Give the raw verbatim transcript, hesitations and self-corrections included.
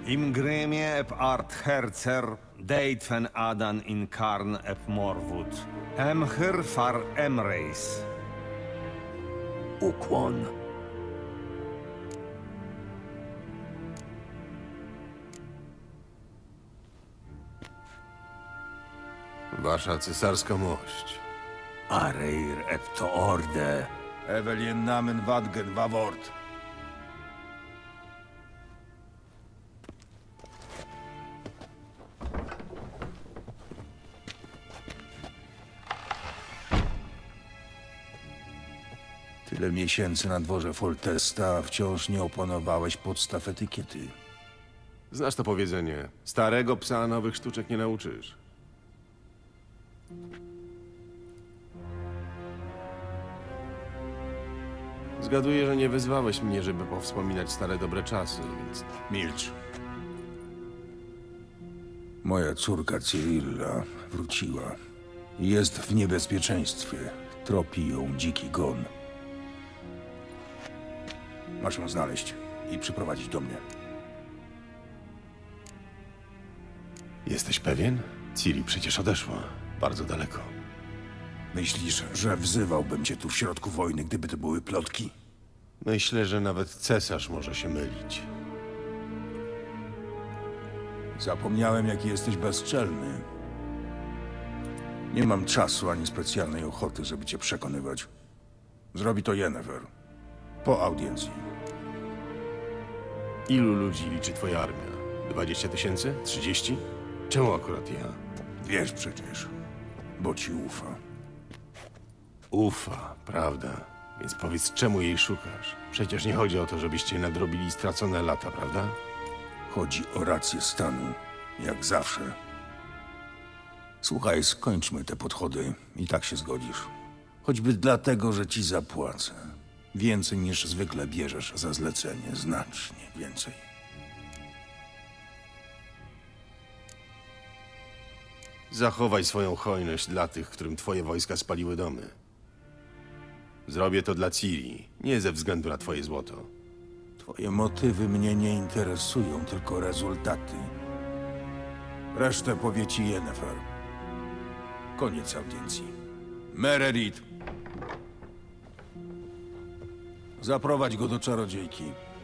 Imgrimie ep art herzer, deitfen adan in karn ep morwud. Emhyr far emreis. Ukłon. Wasza cesarska mość. Areir ep to orde. Evelien namen wadgen wawort. Tyle miesięcy na dworze Foltesta, a wciąż nie opanowałeś podstaw etykiety. Znasz to powiedzenie. Starego psa nowych sztuczek nie nauczysz. Zgaduję, że nie wezwałeś mnie, żeby powspominać stare dobre czasy, więc... Milcz. Moja córka Cyrilla wróciła. Jest w niebezpieczeństwie. Tropi ją dziki gon. Masz ją znaleźć i przyprowadzić do mnie. Jesteś pewien? Ciri przecież odeszła. Bardzo daleko. Myślisz, że wzywałbym cię tu w środku wojny, gdyby to były plotki? Myślę, że nawet cesarz może się mylić. Zapomniałem, jaki jesteś bezczelny. Nie mam czasu ani specjalnej ochoty, żeby cię przekonywać. Zrobi to Yennefer. Po audiencji. Ilu ludzi liczy twoja armia? Dwadzieścia tysięcy? Trzydzieści? Czemu akurat ja? Wiesz przecież, bo ci ufa. Ufa, prawda? Więc powiedz, czemu jej szukasz? Przecież nie chodzi o to, żebyście nadrobili stracone lata, prawda? Chodzi o rację stanu, jak zawsze. Słuchaj, skończmy te podchody i tak się zgodzisz. Choćby dlatego, że ci zapłacę. Więcej niż zwykle bierzesz za zlecenie, znacznie więcej. Zachowaj swoją hojność dla tych, którym twoje wojska spaliły domy. Zrobię to dla Ciri, nie ze względu na twoje złoto. Twoje motywy mnie nie interesują, tylko rezultaty. Resztę powie ci Yennefer. Koniec audiencji. Meredith! Zaprowadź go do czarodziejki.